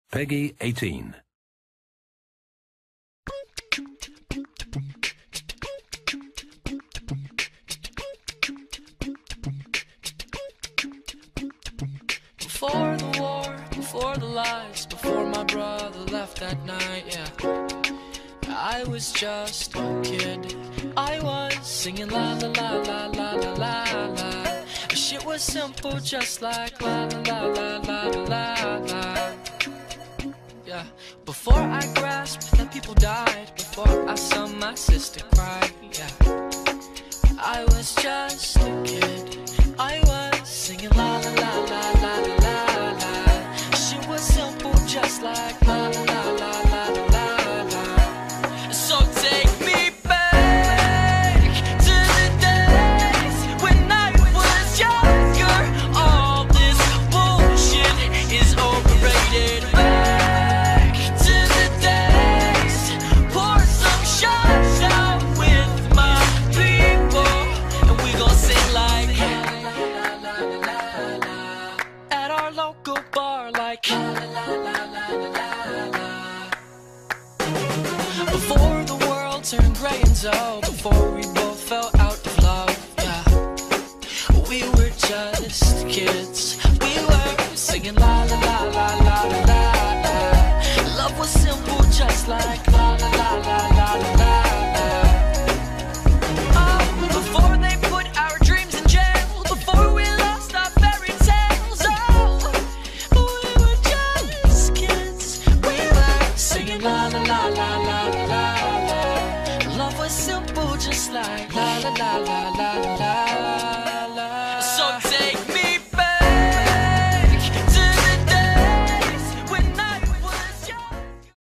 Peggy 18. Before the war, before the lies, before my brother left that night, yeah, I was just a kid. I was singing la la la la la la la la. Shit was simple, just like la la la la la la la. Yeah, before I grasped that people died, before I saw my sister cry, yeah, I was just a kid. I was singing la la la la la la la la. Shit was simple, just like la la la la la la la. So take me back to the days when I was younger. All this bullshit is overrated. Back to the days, pour some shots out with my people, and we gon' sing like at our local bar, like before the world turned gray and dull, before we both fell out of love, yeah, we were just kids. We were singing la la la la la la la. Love was simple, just like la la la la la la la. Oh, before they put our dreams in jail, before we lost our fairy tales, oh, we were just kids. We were singing la la la la la la la. Love was simple, just like la la la la la.